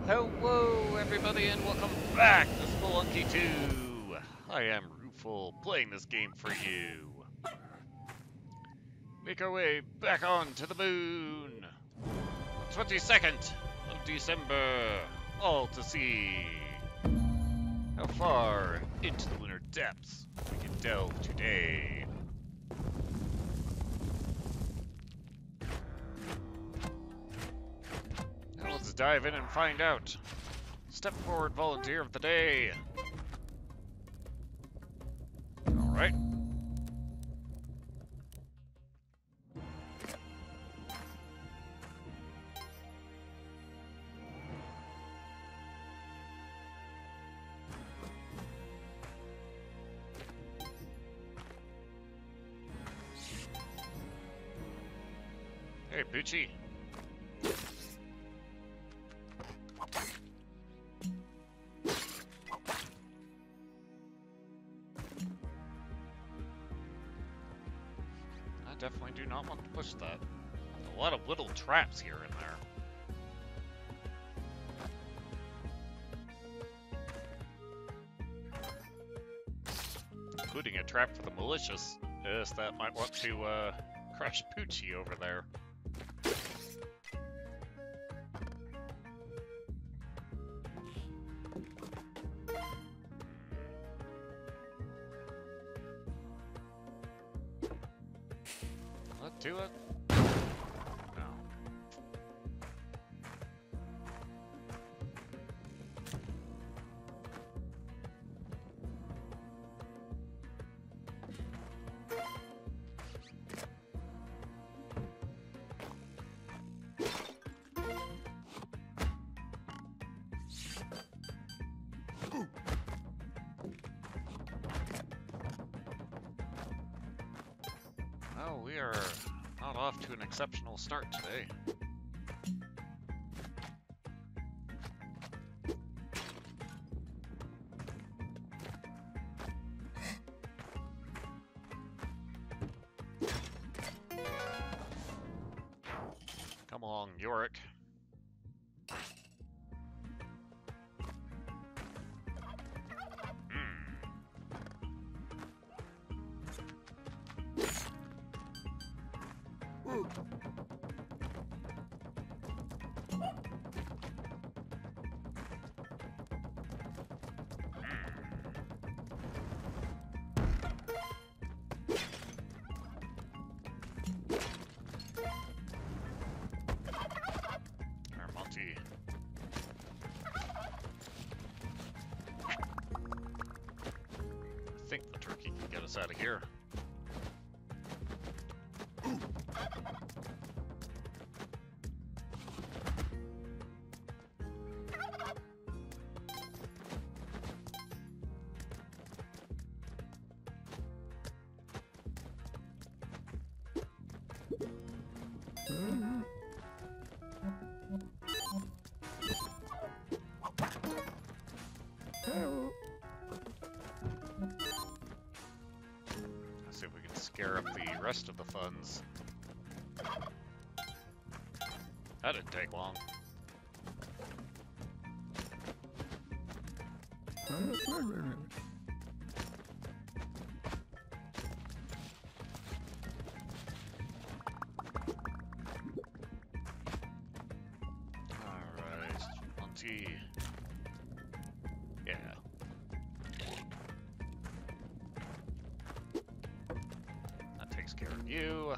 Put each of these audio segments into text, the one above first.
Hello, everybody, and welcome back to Spelunky 2. I am Rueful, playing this game for you. Make our way back on to the moon. 22nd of December, all to see. How far into the lunar depths we can delve today. Now let's dive in and find out. Step forward, volunteer of the day. Alright. Hey, Poochie. I definitely do not want to push that. A lot of little traps here and there. Including a trap for the malicious. Yes, that might want to crush Poochie over there. Let's do it. No. Well, we are not off to an exceptional start today. Come along, Yorick. Monty. I think the turkey can get us out of here. Let's see if we can scare up the rest of the funds. That didn't take long. Alright, Monty. Yeah. That takes care of you.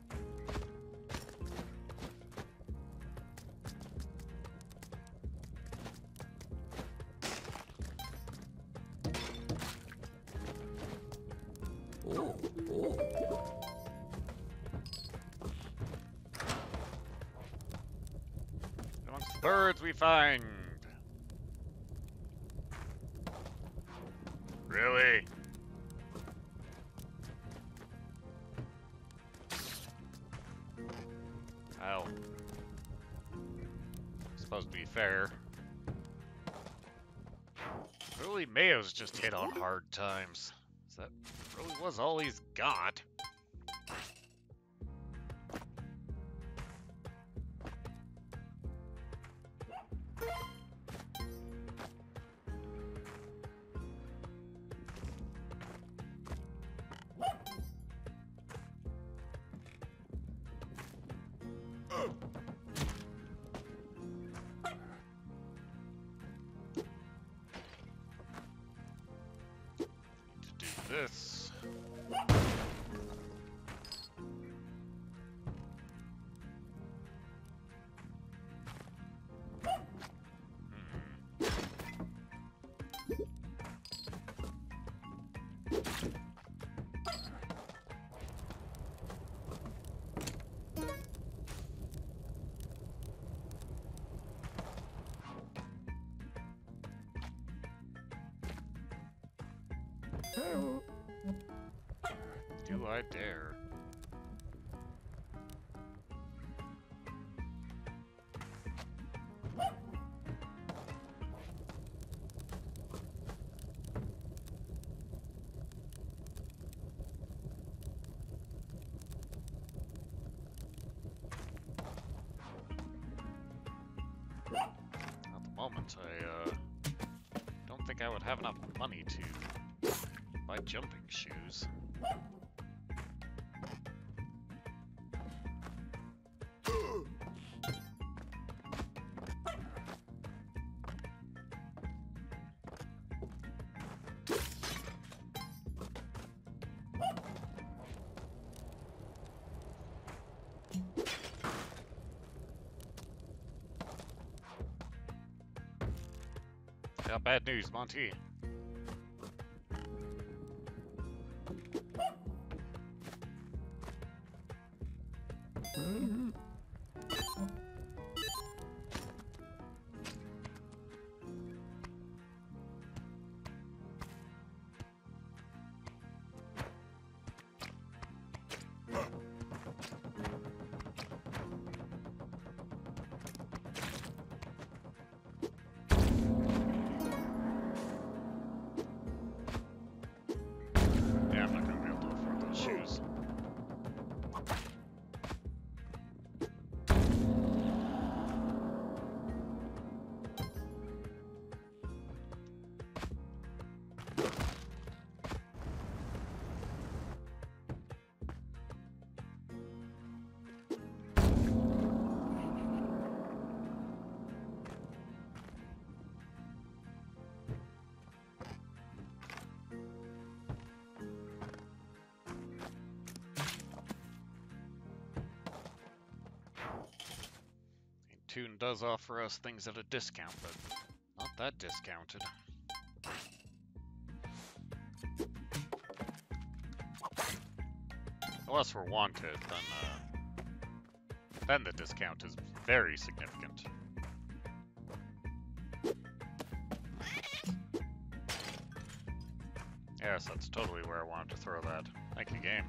Amongst the birds we find. Really? Well, supposed to be fair. Really, Mayo's just hit on hard times. That really was all he's got. Do I dare? At the moment, I don't think I would have enough money to buy jumping shoes. Yeah, bad news, Monty. Yeah, I'm not gonna be able to afford those shoes. Toon does offer us things at a discount, but not that discounted. Unless we're wanted, then the discount is very significant. Yes, that's totally where I wanted to throw that. Thank you, game.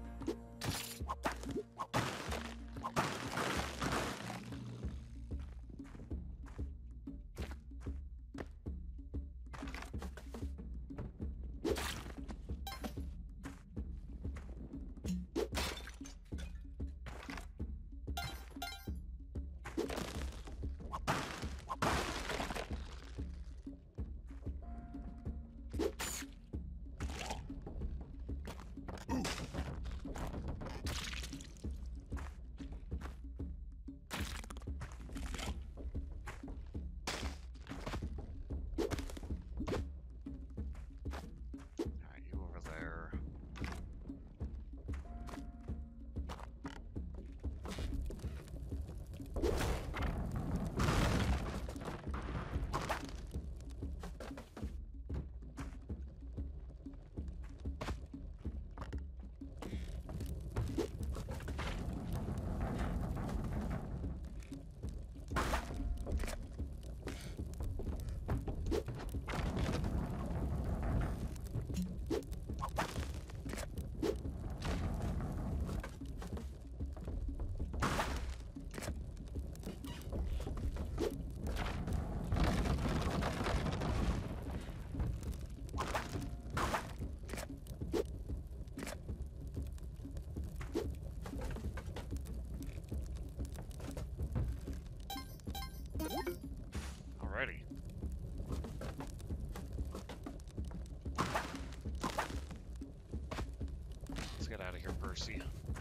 Alrighty. Let's get out of here, Percy.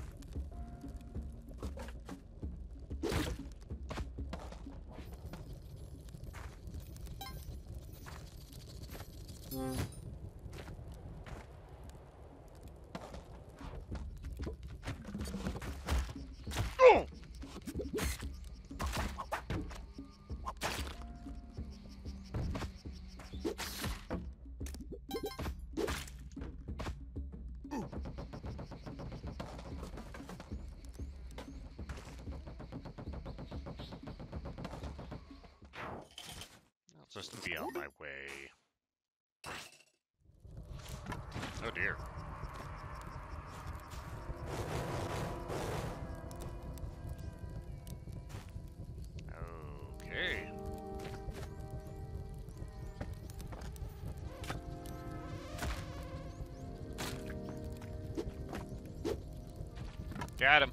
Oh! I'll just be on my way. dear. Okay. Got him.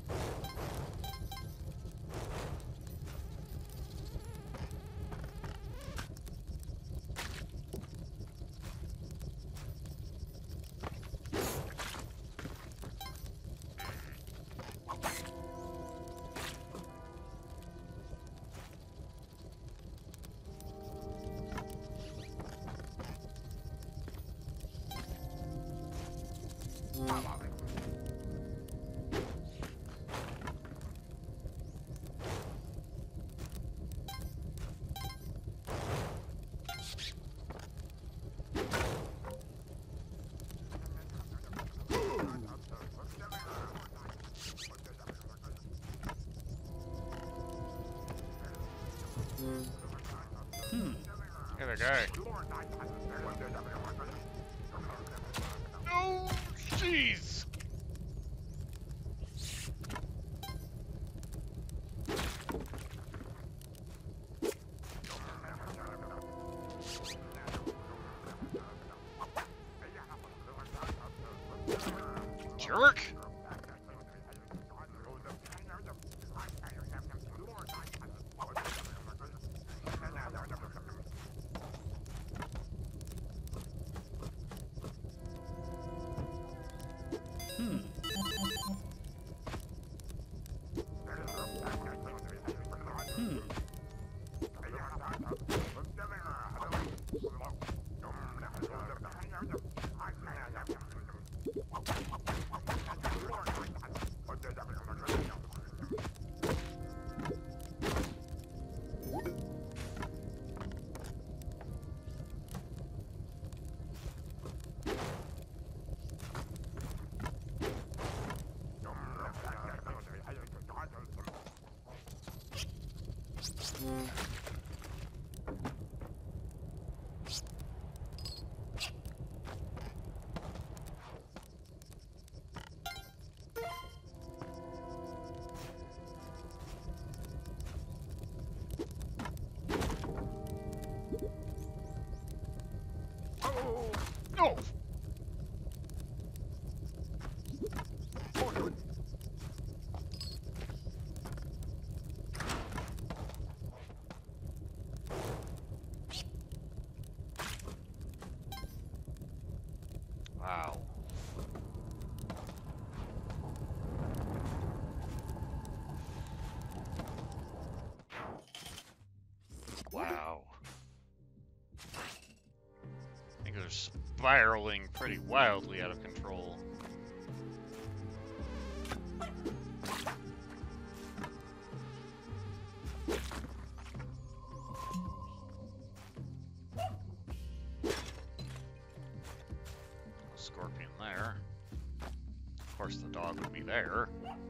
Hey, the guy. No, jeez. Jerk. No. Wow. Wow. Things are spiraling pretty wildly out of control. Scorpion there. Of course, the dog would be there.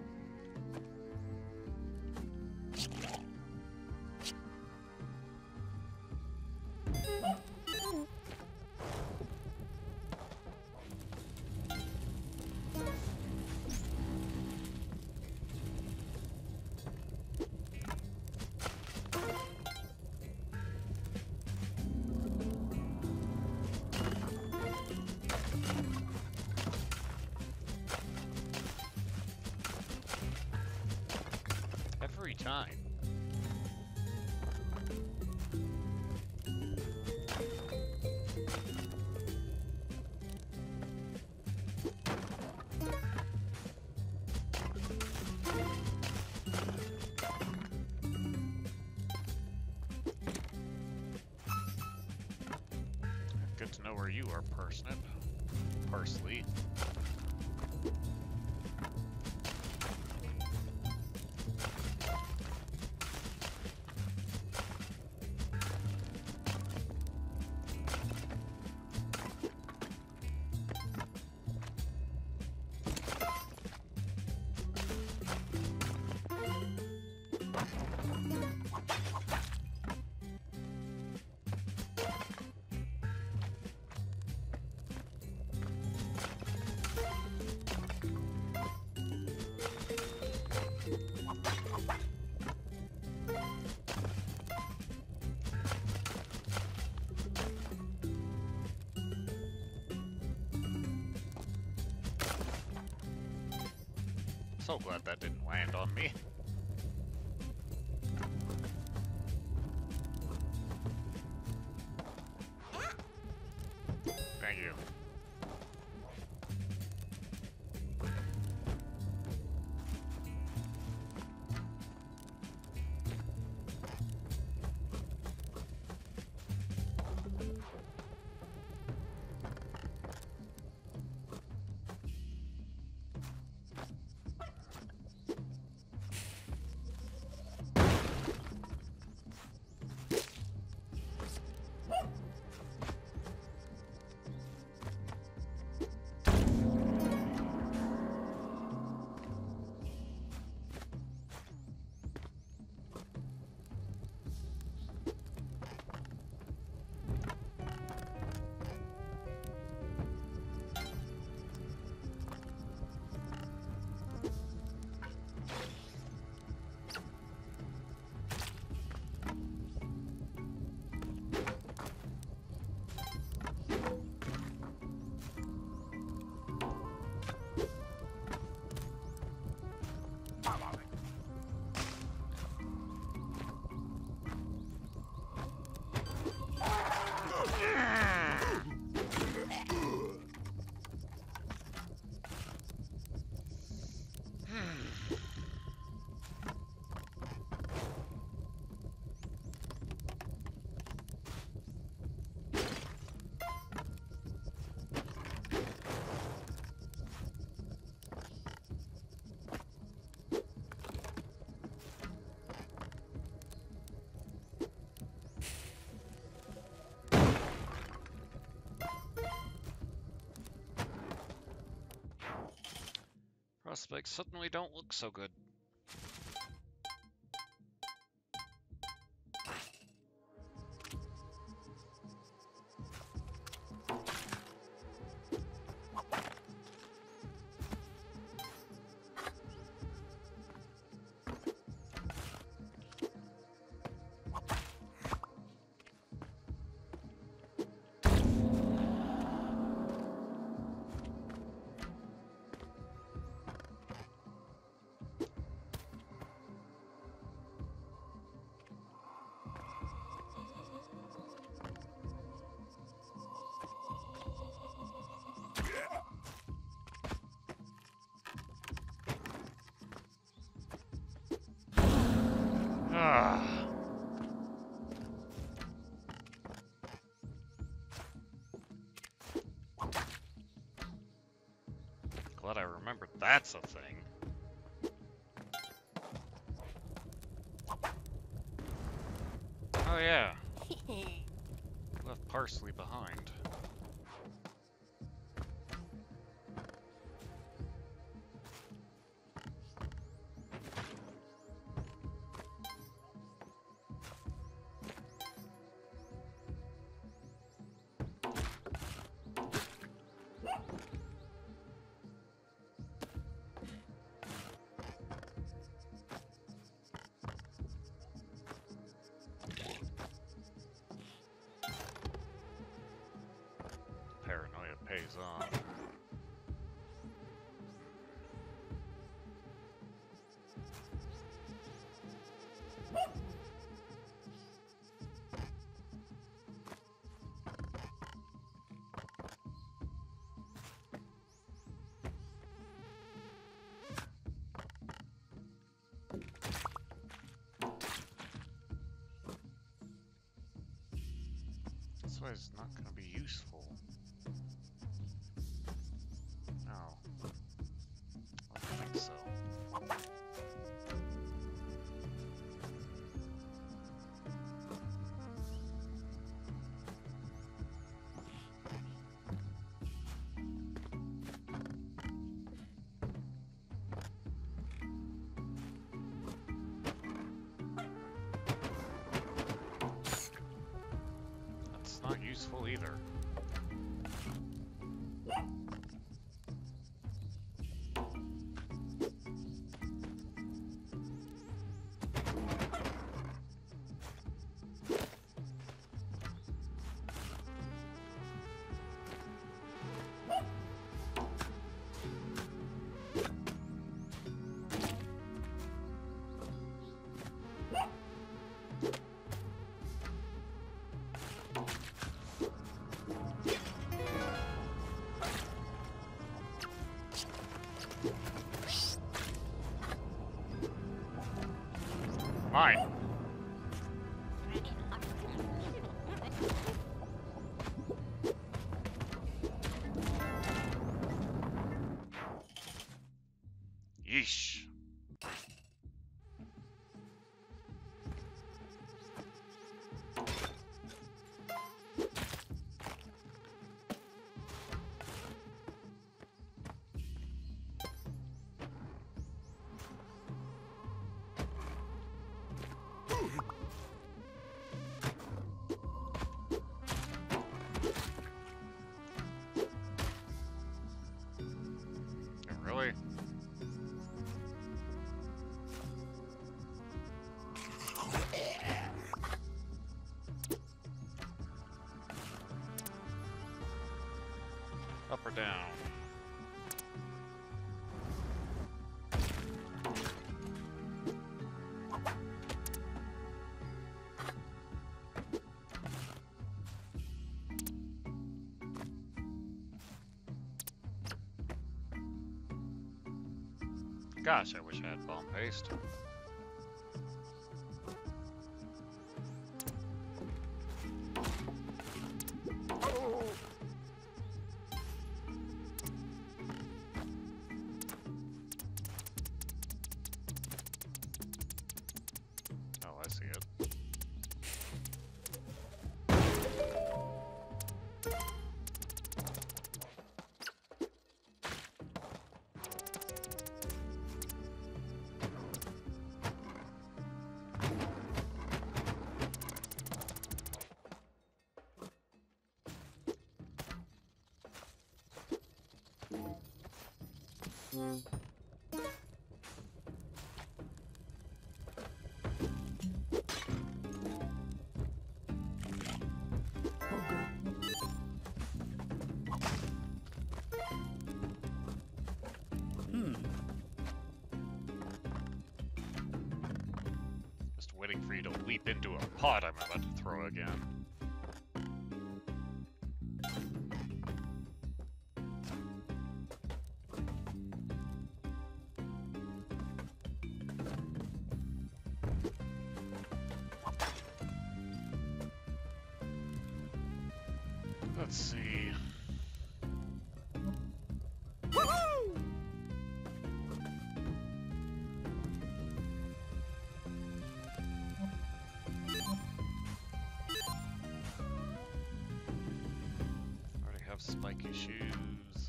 Every time. Good to know where you are, Parsnip. Parsley. So glad that didn't land on me. Thank you. Prospects suddenly don't look so good. Ah. Glad I remembered that's a thing. Oh yeah. Left parsley behind. Paranoia pays off. This way is not going to be useful. No. I don't think so. That's not useful either. Yeesh. Really? Up or down? Gosh, I wish I had bomb paste. Oh, I see it. Just waiting for you to leap into a pot I'm about to throw again. Let's see. Already have spiky shoes.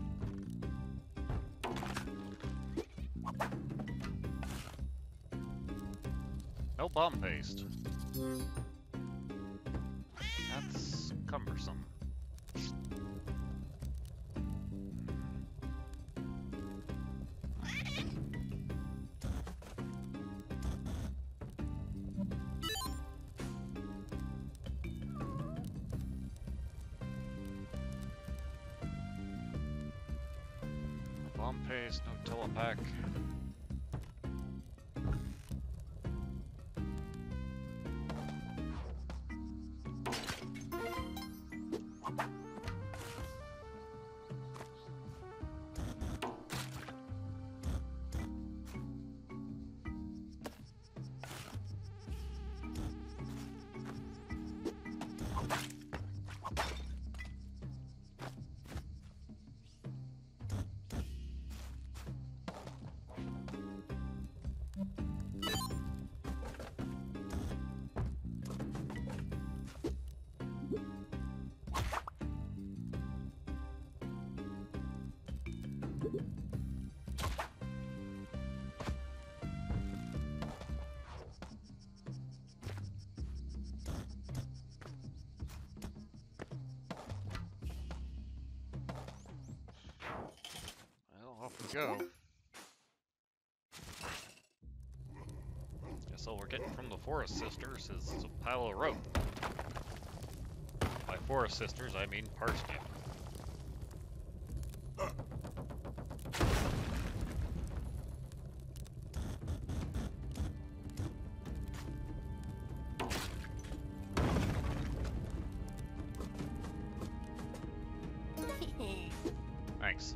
No bomb paste. That's cumbersome. No bomb paste, no telepack. Well, off we go. Guess all we're getting from the Forest Sisters is a pile of rope. By Forest Sisters, I mean parsnip. Thanks.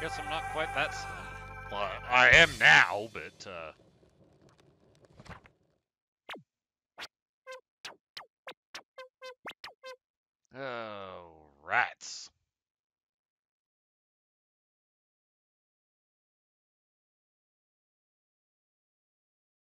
guess I'm not quite that slim. Well, I am now, but